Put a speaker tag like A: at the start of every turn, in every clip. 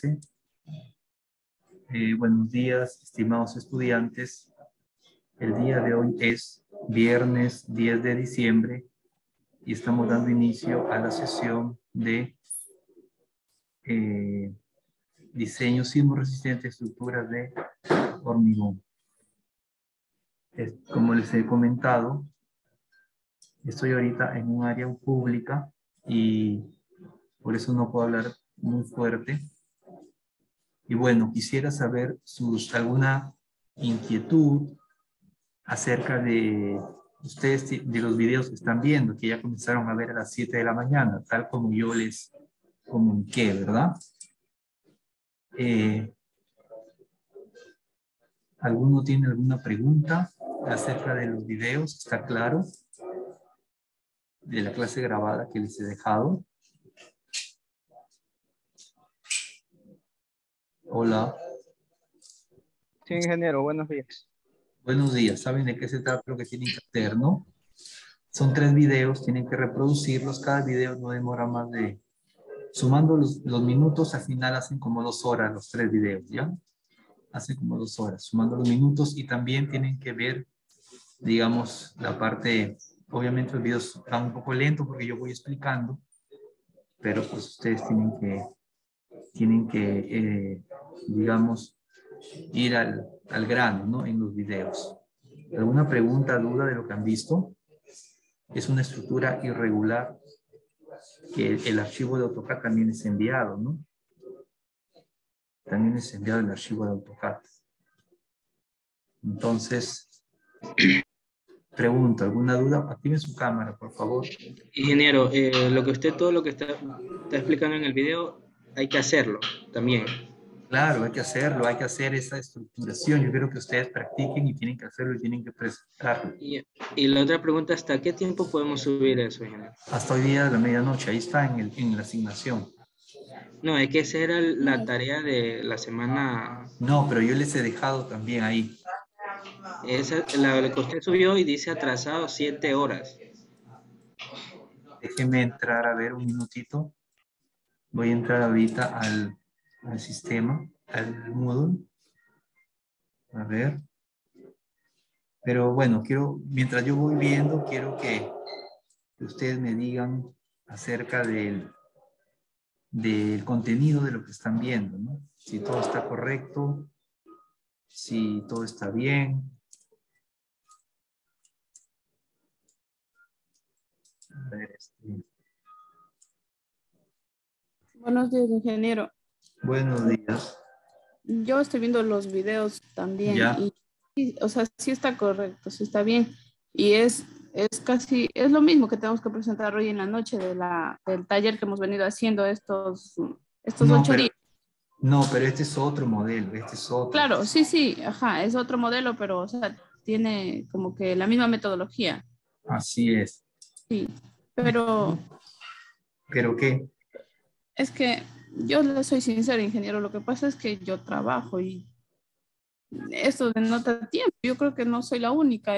A: clase. Buenos días, estimados estudiantes. El día de hoy es viernes 10 de diciembre y estamos dando inicio a la sesión de diseño sismo-resistente de estructuras de hormigón. Como les he comentado, estoy ahorita en un área pública y por eso no puedo hablar muy fuerte. Y bueno, quisiera saber alguna inquietud acerca de ustedes, de los videos que están viendo, que ya comenzaron a ver a las 7 de la mañana, tal como yo les comuniqué, ¿verdad? ¿Alguno tiene alguna pregunta acerca de los videos? ¿Está claro? De la clase grabada que les he dejado. Hola.
B: Sí, ingeniero, buenos días.
A: Buenos días. ¿Saben de qué se trata lo que tienen que hacer, no? Son 3 videos, tienen que reproducirlos. Cada video no demora más de... Sumando los minutos, al final hacen como 2 horas los 3 videos, ¿ya? Hacen como 2 horas, sumando los minutos, y también tienen que ver, digamos, la parte... Obviamente los videos van un poco lento porque yo voy explicando, pero pues ustedes tienen que digamos, ir al grano, ¿no? En los videos. ¿Alguna pregunta, duda de lo que han visto? Es una estructura irregular que el archivo de AutoCAD también es enviado, ¿no? También es enviado el archivo de AutoCAD. Entonces, pregunta, ¿alguna duda? Activen su cámara, por favor.
B: Ingeniero, todo lo que está explicando en el video, hay que hacerlo también.
A: Claro, hay que hacer esa estructuración. Yo quiero que ustedes practiquen y tienen que hacerlo y tienen que presentarlo.
B: Y la otra pregunta, ¿hasta qué tiempo podemos subir eso, ingeniero?
A: Hasta hoy día de la medianoche, ahí está en la asignación.
B: No, es que esa era la tarea de la semana.
A: No, pero yo les he dejado también ahí.
B: La que usted subió y dice atrasado 7 horas.
A: Déjenme entrar a ver un minutito. Voy a entrar ahorita al sistema, al Moodle. A ver. Pero bueno, mientras yo voy viendo, quiero que ustedes me digan acerca del contenido de lo que están viendo, ¿no? Si todo está correcto, si todo está bien. A ver,
C: Buenos días, ingeniero.
A: Buenos días.
C: Yo estoy viendo los videos también
A: Ya.
C: o sea, sí está correcto, sí está bien. Y es lo mismo que tenemos que presentar hoy en la noche del taller que hemos venido haciendo estos
A: No,
C: 8 días.
A: pero este es otro modelo, este es otro.
C: Claro, sí, ajá, es otro modelo, pero, o sea, tiene como que la misma metodología.
A: Así es.
C: Sí, pero
A: ¿Pero qué?
C: es que yo le soy sincera, ingeniero, lo que pasa es que yo trabajo y esto denota tiempo. Yo creo que no soy la única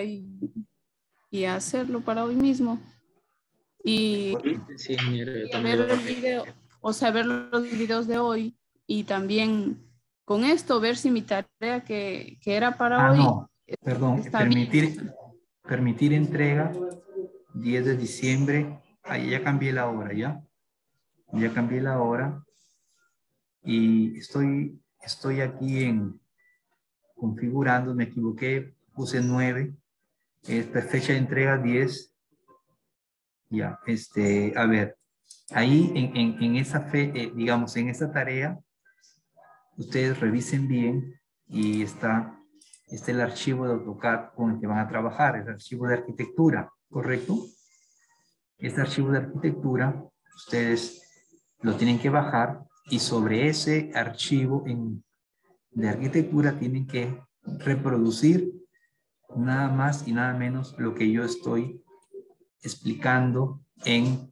C: y hacerlo para hoy mismo y
B: Sí, ingeniero, yo también
C: ver
B: lo
C: el video, o sea, ver los videos de hoy y también con esto ver si mi tarea que era para hoy
A: No, perdón,
C: está bien.
A: permitir entrega 10 de diciembre. Ahí ya cambié la hora, ¿ya? Ya cambié la hora y estoy aquí configurando, me equivoqué, puse 9, fecha de entrega 10, ya, a ver, ahí en esa digamos, en esa tarea, ustedes revisen bien y está el archivo de AutoCAD con el que van a trabajar, el archivo de arquitectura, ¿correcto? Este archivo de arquitectura, ustedes lo tienen que bajar y sobre ese archivo de arquitectura tienen que reproducir nada más y nada menos lo que yo estoy explicando en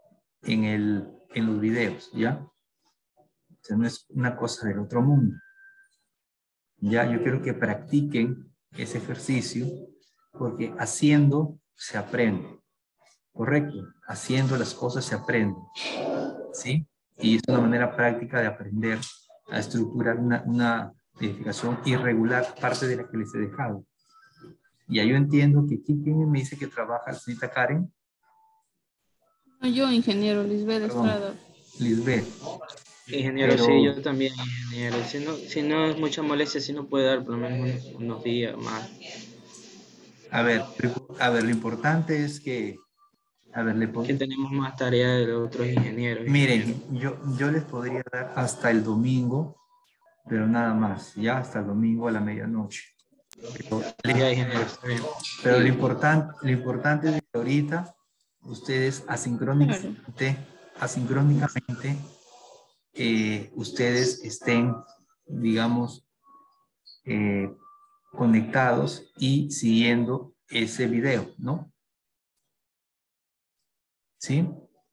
A: los videos, ¿ya? O sea, no es una cosa del otro mundo. Ya, yo quiero que practiquen ese ejercicio porque haciendo se aprende, ¿correcto? Haciendo las cosas se aprende, ¿sí? Y es una manera práctica de aprender a estructurar una edificación irregular, parte de la que les he dejado. Ya yo entiendo que aquí quien me dice que trabaja, la señorita Karen.
C: No, yo, ingeniero Lisbeth
A: Perdón,
C: Estrada.
A: Lisbeth.
B: Ingeniero,
A: Pero,
B: sí, yo también, ingeniero. Si no es mucha molestia, si no puede dar por lo menos unos días más.
A: a ver, lo importante es que, a ver,
B: Que tenemos más tarea de los otros ingenieros.
A: miren, yo les podría dar hasta el domingo, pero nada más, ya hasta el domingo a la medianoche.
B: Ya, ingeniero, está bien.
A: Pero
B: Sí.
A: lo importante es que ahorita ustedes asincrónicamente, ustedes estén, digamos, conectados y siguiendo ese video, ¿no? ¿Sí?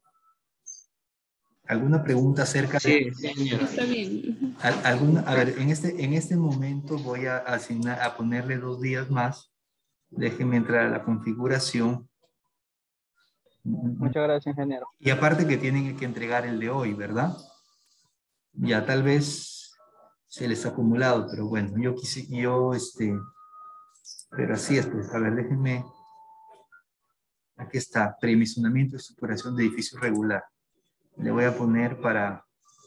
A: ¿Alguna pregunta acerca de...?
B: Sí, sí, ingeniero.
C: Está bien.
A: A ver, en este momento voy a asignar, a ponerle 2 días más. Déjenme entrar a la configuración.
D: Muchas gracias, ingeniero.
A: Y aparte que tienen que entregar el de hoy, ¿verdad? Ya tal vez se les ha acumulado, pero bueno, pero así es, pues, a ver, déjenme, aquí está, predimensionamiento y estructuración de edificio regular. Le voy a poner para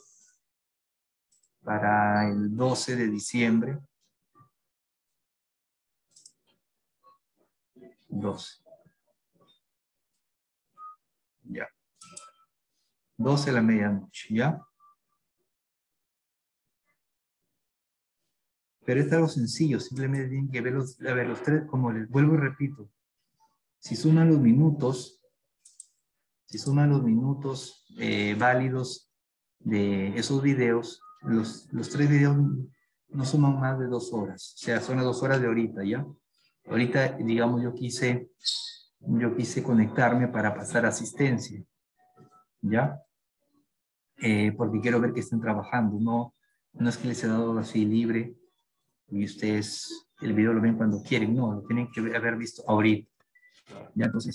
A: el 12 de diciembre. 12. Ya. 12 de la medianoche, ¿ya? Pero es algo sencillo, simplemente tienen que ver los 3, como les vuelvo y repito. Si suman los minutos válidos de esos videos, los 3 videos no suman más de 2 horas. O sea, son las 2 horas de ahorita, ¿ya? Ahorita, digamos, yo quise conectarme para pasar asistencia, ¿ya? Porque quiero ver que estén trabajando, no es que les he dado así libre y ustedes el video lo ven cuando quieren, no, lo tienen que haber visto ahorita. Ya, entonces,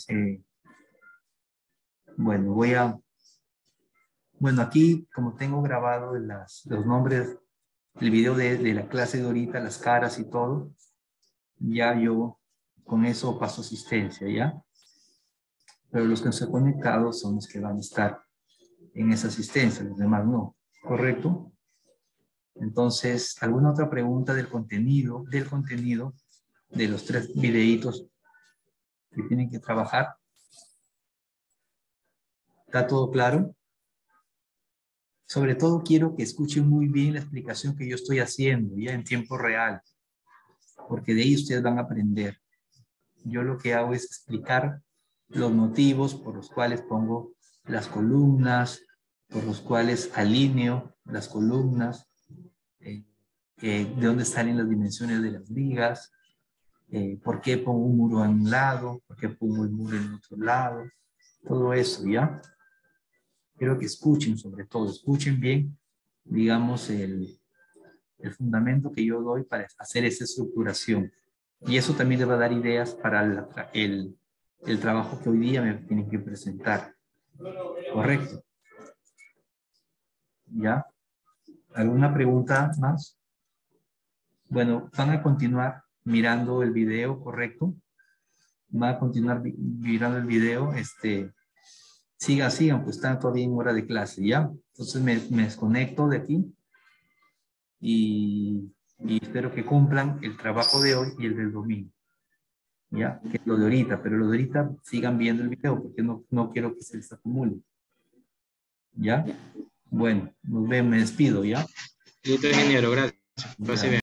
A: bueno, bueno, aquí como tengo grabado los nombres, el video de la clase de ahorita, las caras y todo, ya yo con eso paso asistencia, ¿ya? Pero los que se han conectado son los que van a estar en esa asistencia, los demás no, ¿correcto? Entonces, ¿alguna otra pregunta del contenido de los 3 videitos que tienen que trabajar? ¿Está todo claro? Sobre todo quiero que escuchen muy bien la explicación que yo estoy haciendo ya en tiempo real, porque de ahí ustedes van a aprender. Yo lo que hago es explicar los motivos por los cuales pongo las columnas, por los cuales alineo las columnas, de dónde salen las dimensiones de las vigas, por qué pongo un muro en un lado, por qué pongo el muro en otro lado, todo eso, ¿ya? Quiero que escuchen, sobre todo, escuchen bien, digamos, el fundamento que yo doy para hacer esa estructuración. Y eso también les va a dar ideas para el trabajo que hoy día me tienen que presentar. ¿Correcto? ¿Ya? ¿Alguna pregunta más? Bueno, van a continuar mirando el video, ¿correcto? Van a continuar mirando el video, sigan, pues están todavía en hora de clase, ¿ya? Entonces me desconecto de aquí y espero que cumplan el trabajo de hoy y el del domingo, ¿ya? Que es lo de ahorita, pero lo de ahorita sigan viendo el video porque no quiero que se les acumule, ¿ya? Bueno, nos vemos, me despido, ¿ya?
B: Listo, ingeniero, gracias. Pase bien.